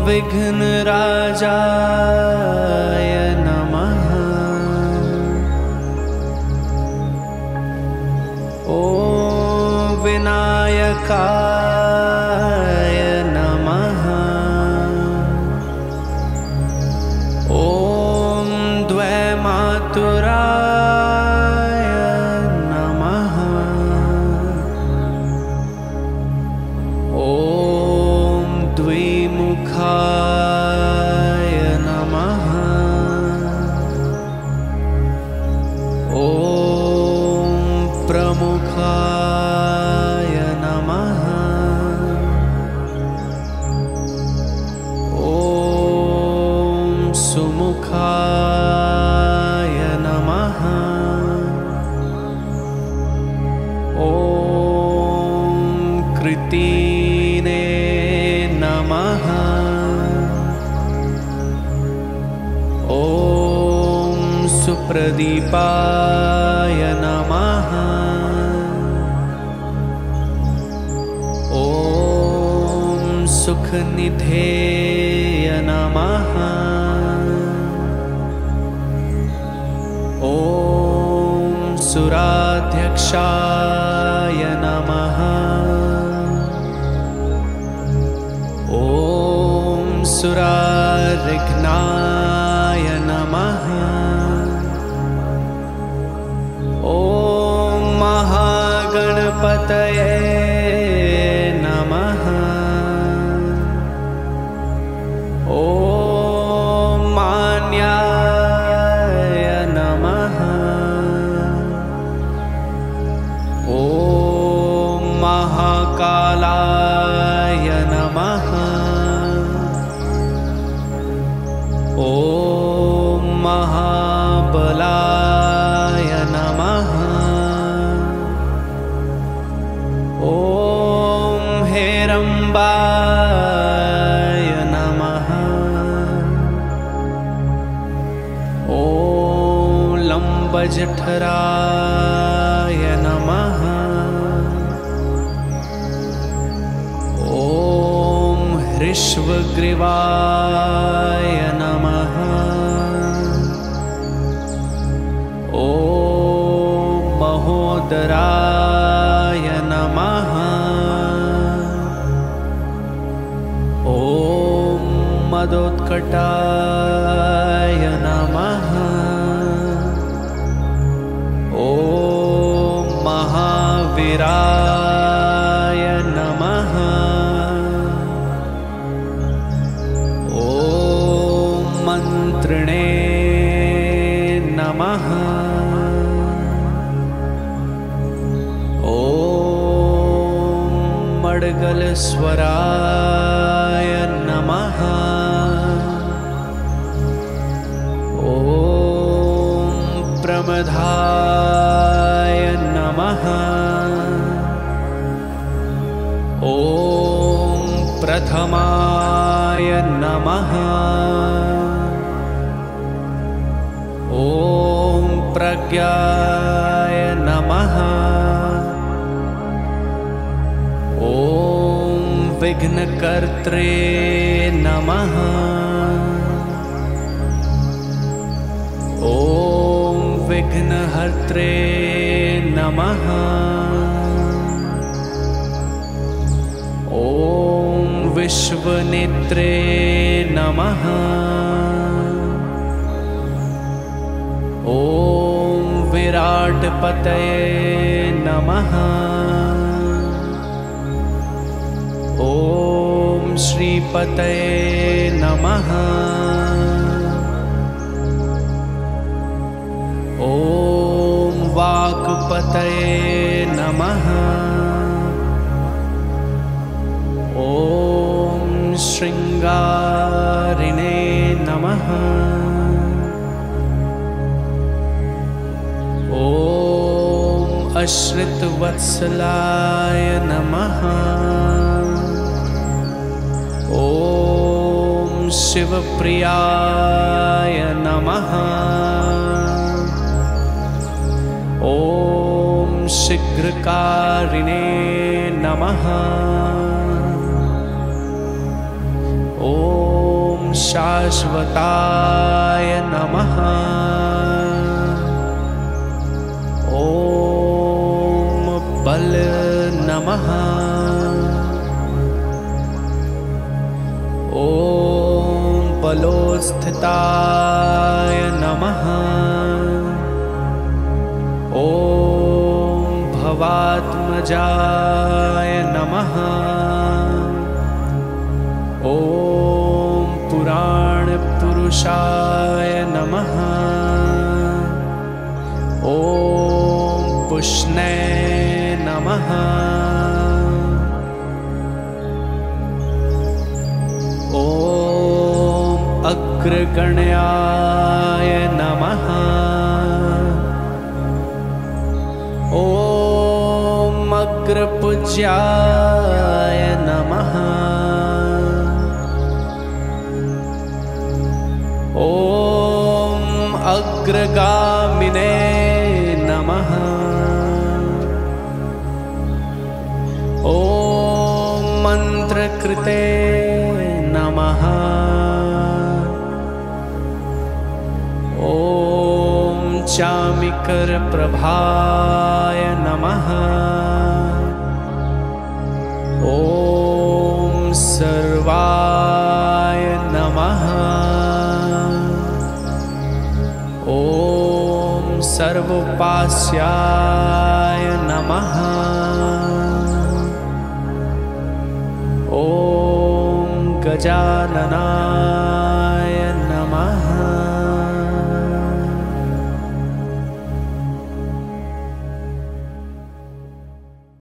विघ्नराजाय नमः। ॐ विनायकाय नमः। ॐ द्वैमातुराय नमः। ॐ द्विमुखाय नमः। ॐ प्रमुखाय नमः। ॐ सुमुखाय नमः। ॐ कृतीने नमः। ॐ सुप्रदीपाय नमः। ॐ सुखनिधेय नमः। ॐ सुराध्यक्षाय नमः। ॐ सुरारिघ्नाय नमः। ॐ महागणपतये नमः। ॐ मान्याय नमः। ॐ महाकालाय नमः। ॐ महाबलाय नमः। ॐ हेरम्बाय नमः। ॐ लम्बजठराय नमः। ॐ हृष्वग्रीवाय नमः। ॐ महोदराय नमः। ॐ मदोत्कटाय नमः। ॐ महावीराय नमः। ॐ मन्त्रिणे नमः। ॐ मड्गलस्वराय नमः। ॐ प्रमदाय नमः। ॐ प्रथमाय नमः। ॐ प्रज्ञाय नमः। ॐ विघ्नकर्त्रे नमः। ॐ विघ्नहर्त्रे नमः। ॐ विश्वनेत्रे नमः। ॐ विराटपतये नमः। ॐ श्रीपतये नमः। ॐ वाक्पतये नमः। ॐ शृङ्गारिणे नमः। ॐ अश्रितवत्सलाय नमः। ॐ शिवप्रियाय नमः। ॐ शीघ्रकारिणे नमः। ॐ शाश्वताय नमः। ॐ बल नमः। ॐ बलोस्थिताय नमः। ॐ भवात्मजाय नमः। ॐ पुराणपुरुषाय नमः। ॐ पुष्णे नमः। ॐ अग्रगण्याय नमः। ॐ अग्रपूज्याय नमः। ॐ अग्रगामिने नमः। ॐ मन्त्रकृते नमः। ॐ चामिकरप्रभाय नमः। ॐ सर्वाय नमः। ॐ सर्वोपास्याय नमः। ॐ गजाननाय